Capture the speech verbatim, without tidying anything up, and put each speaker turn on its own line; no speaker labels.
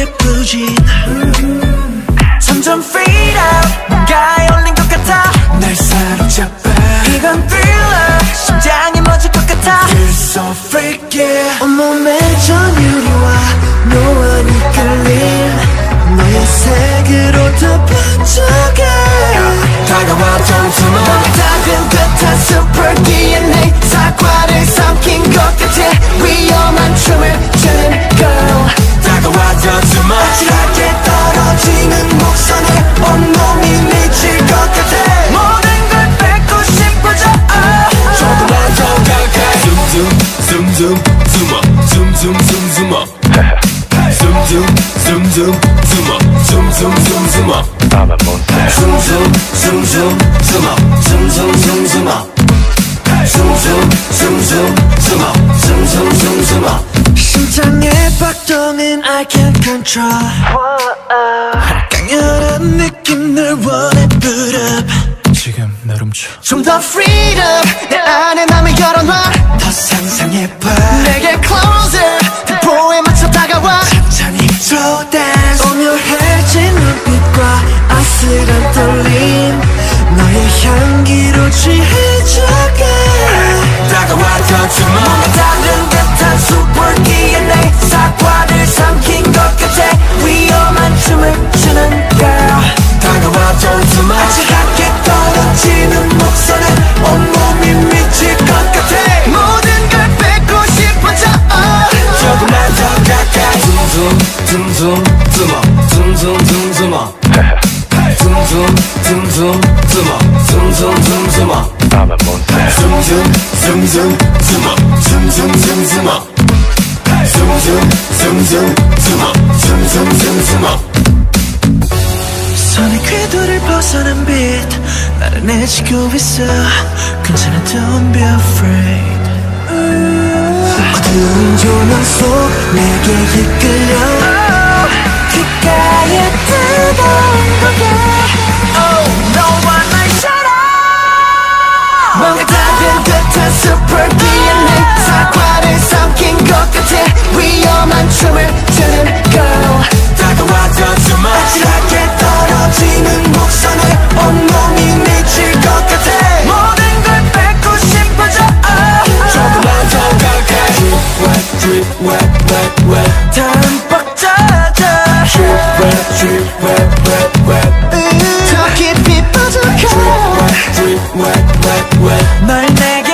예쁘진 점점 fade out 가에 올린 것 같아 날 사로잡아 이건 thriller 심장이 멎을 것 같아 Feel so freaky 온몸에 전율이와 노안 이끌림 너의 색으로 더 번쩍해 다가와 don't you know 너의 작은 듯한 super 디엔에이 사과를 삼킨 것 같아 위험한 춤을 추는 girl 다가와 don't you know 아찔하게 떨어지는 목선에 온몸이 미칠 것 같아 모든 걸 뺏고 싶어져 조금만 더 가까이
Zoom zoom zoom zoom up zoom zoom zoom zoom up zoom zoom zoom zoom zoom up zoom zoom zoom zoom up
I'm a monster
zoom zoom zoom zoom zoom up zoom zoom zoom zoom up zoom zoom zoom zoom zoom up zoom zoom zoom zoom up
심장의 박동은 I can't control 강렬한 느낌 널 원해 put up
지금 날 훔쳐
좀 더 freedom 내 안에 맘을 열어놔 더 상상해봐 내게 closer tempo에 맞춰 다가와 천천히 slow dance 오묘해진 눈빛과 아슬한 떨림 너의 향기로 취해져가
다가와 don't you know
뭔가 다른 듯한 super 디엔에이 사과를 삼킨 것 같아 위험한 춤을 추는 girl
다가와 don't you know
아찔하게 떨어지는 목선에 온몸이 미칠 것 같아 모든 걸 뺏고 싶어져
조금만 더 가까이 zoom zoom zoom zoom up zoom zoom zoom zoom up zoom zoom zoom zoom zoom up zoom zoom zoom zoom up
I'm a monster
zoom zoom zoom zoom zoom up zoom zoom zoom zoom up zoom zoom zoom zoom zoom up zoom zoom zoom zoom up
손의 궤도를 벗어난 빛 나른해지고 있어 괜찮아 don't be afraid 어두운 조명 속 내게 이끌려 귓가에 뜨거운 고개 Oh 너와 날 shut up 뭔가 다른 듯한 super 디엔에이 사과를 삼킨 것 같아 위험한 춤을 추는 girl
다가와 don't you know
아찔하게 떨어지는 목선에 온몸이 미칠 것 같아 모든 걸 뺏고 싶어져
조금만 더 가까이 Drip wet drip wet wet wet
담박 젖어
Drip wet drip wet wet wet
더 깊이 빠져가
Drip wet drip wet wet wet
널 내게